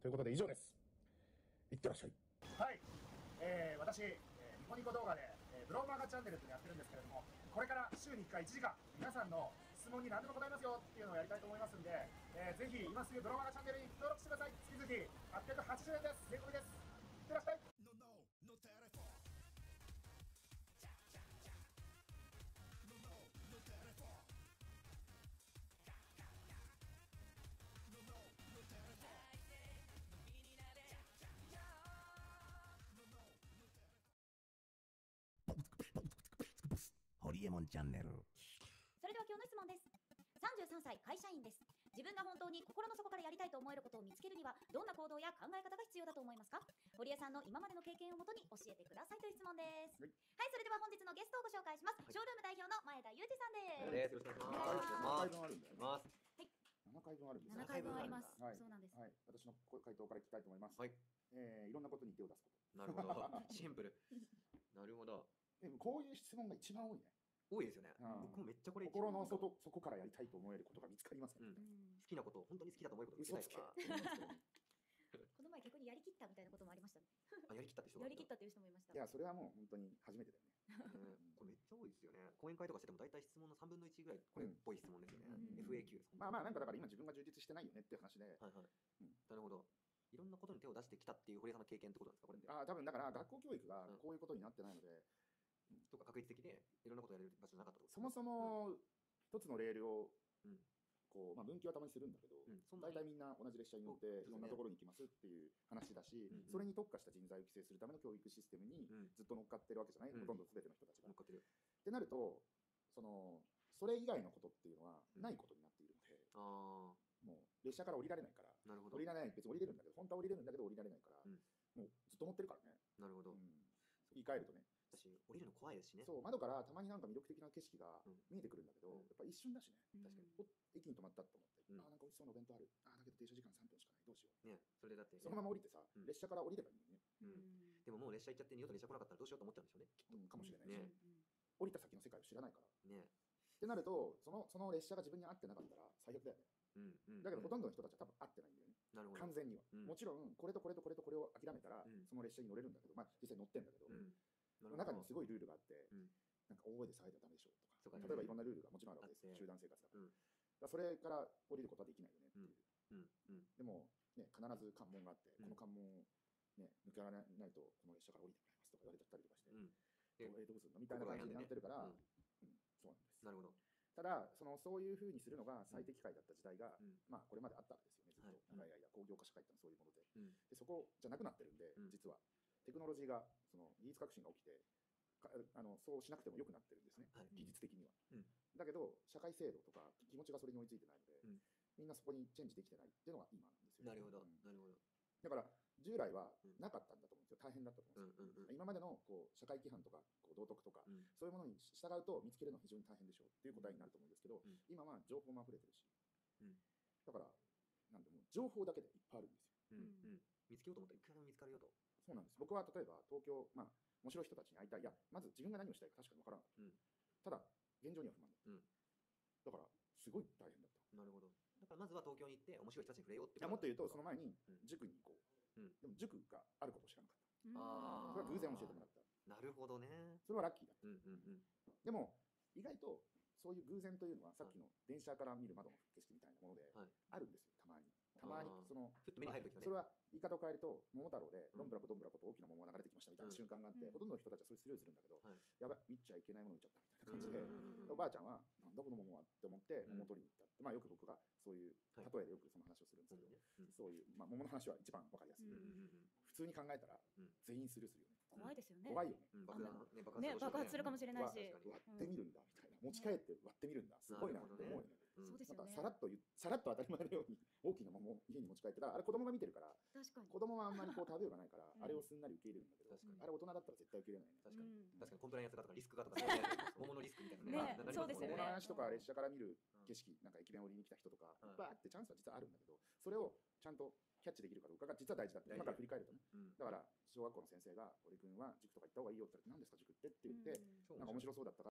いうことで以上です。いってらっしゃい。 はい、私、ニコニコ動画で、ブローマガチャンネルってやってるんですけれども、これから週に1回1時間皆さんの質問に何でも答えますよっていうのをやりたいと思いますんで、ぜひ今すぐブローマガチャンネルに登録してください。月々880円です。税込みです。いってらっしゃい。 ホリエモンチャンネル。 それでは今日の質問です。33歳会社員です。自分が本当に心の底からやりたいと思えることを見つけるにはどんな行動や考え方が必要だと思いますか？堀江さんの今までの経験をもとに教えてくださいという質問です。はい、それでは本日のゲストをご紹介します。ショールーム代表の前田裕二さんです。 よろしくお願いします。 7回分あるんだよね。 はい。 7回分あるんですよ。 7回分あります。 はい、 そうなんです。 はい、私の回答から聞きたいと思います。 はい。 いろんなことに手を出すこなるほど。シンプル。なるほど。 と。こういう質問が一番多いね。 多いですよね。 うん僕もめっちゃこれ心の底からやりたいと思えることが見つかりますか？ 好きなこと、本当に好きだと思えることを嘘つけ。 とか。 この前逆にやりきったみたいなこともありましたね。 あ、やりきったって人がやりきったっていう人もいました。 いや、それはもう本当に初めてだよね。 これめっちゃ多いですよね。講演会とかしてても大体質問の3分の1ぐらいこれっぽい質問ですよね。FAQ です。 まあまあ、なんかだから今自分が充実してないよねっていう話で。 はいはい。なるほど。いろんなことに手を出してきたっていう堀江さんの経験ってことなんですか、これって。 多分だから学校教育がこういうことになってないので、 とか確率的でいろんなことをやれる場所じゃなかったってこと。 そもそも一つのレールをうんこう、まあ、分岐はたまにするんだけど、大体みんな同じ列車に乗っていろんなところに行きますっていう話だし、それに特化した人材を育成するための教育システムにずっと乗っかってるわけじゃない、ほとんど全ての人たちが。 乗っかってる。 ってなるとそれ以外のことっていうのはないことになっているので、もう列車から降りられないから、降りられない、別に降りれるんだけど、本当は降りれるんだけど降りられないから、もうずっと乗ってるからね。 なるほど。 言い換えるとね。 私降りるの怖いですしね。 そう、窓からたまになんか魅力的な景色が見えてくるんだけど、やっぱ一瞬だしね。 確かに。 駅に止まったと思って、なんか美味しそうなお弁当ある。だけど停車時間3分しかない。どうしよう。 ね、それでだってそのまま降りてさ、列車から降りればいいのね。でももう列車行っちゃって二度と列車来なかったらどうしようと思っちゃうんでしょうね。きっとかもしれないし、降りた先の世界を知らないから。 ね。 ってなると、その列車が自分に合ってなかったら最悪だよね。だけどほとんどの人たちは多分合ってないんだよね。完全には。もちろんこれとこれとこれとこれを諦めたらその列車に乗れるんだけど、まあ実際乗ってんだけど、中にすごいルールがあって、なんか大声で騒いだらダメでしょとか、例えばいろんなルールがもちろんあるわけですよ。集団生活だから。それから降りることはできないよねっていう。でもね、必ず関門があって、この関門をね抜けられないとこの列車から降りてもらいますとか言われちゃったりとかして、どうするのみたいな感じになってるから、そうなんです。 なるほど。 ただそういうふうにするのが最適解だった時代が、まあこれまであったわけですよね。ずっと長い間工業化社会ってのはそういうもので、そこじゃなくなってるんで、実はテクノロジーが技術革新が起きてそうしなくてもよくなってるんですね、技術的には。だけど社会制度とか気持ちがそれに追いついてないので、みんなそこにチェンジできてないっていうのが今なんですよ。 なるほど、なるほど。 だから従来はなかったんだと思うんですよ。大変だったと思うんですよ。今までの社会規範とか道徳とか、そういうものに従うと見つけるのは非常に大変でしょうっていう答えになると思うんですけど、今は情報も溢れてるし、だからなんでも情報だけでいっぱいあるんですよ。 見つけようと思ったらいくらでも見つかるよと。 そうなんです。僕は例えば東京、面白い人たちに会いたい。いや、まず自分が何をしたいか確かに分からなかった。ただ現状には不満だった。だからすごい大変だった。 なるほど。だからまずは東京に行って面白い人たちに触れようって。 もっと言うとその前に塾に行こう。でも塾があることを知らなかった。それは偶然教えてもらった。 なるほどね。 それはラッキーだった。でも意外とそういう偶然というのはさっきの電車から見る窓の景色みたいなものであるんですよ。たまにそれは言い方を変えると桃太郎でどんぶらこどんぶらこと大きな桃が流れてきましたみたいな瞬間があって、ほとんどの人たちはそれスルーするんだけど、やばい見ちゃいけないもの見ちゃったみたいな感じで、おばあちゃんはなんだこの桃はって思って桃を取りに行ったって、よく僕がそういう例えでよくその話をするんですけど、そういう桃の話は一番わかりやすい。普通に考えたら全員スルーするよね。 怖いですよね。 怖いよね。 爆発するかもしれないし、 割ってみるんだみたいな、持ち帰って割ってみるんだ、すごいなって思うよね。 そうですよね。 さらっと当たり前のように大きな桃を家に持ち帰ってたら、あれ子供が見てるから、子供はあんまり食べようがないからあれをすんなり受け入れるんだけど、あれ大人だったら絶対受け入れないね。 確かにコンプライアンスがとかリスクがとか桃のリスクみたいなね。 そうですよね。 桃の話とか列車から見る景色、なんか駅弁を売りに来た人とかいっぱいあってチャンスは実はあるんだけど、それをちゃんとキャッチできるかどうかが実は大事だって今から振り返るとね。だから小学校の先生が「堀君は塾とか行った方がいいよ」って言ったら「何ですか塾って」って言って、なんか面白そうだったから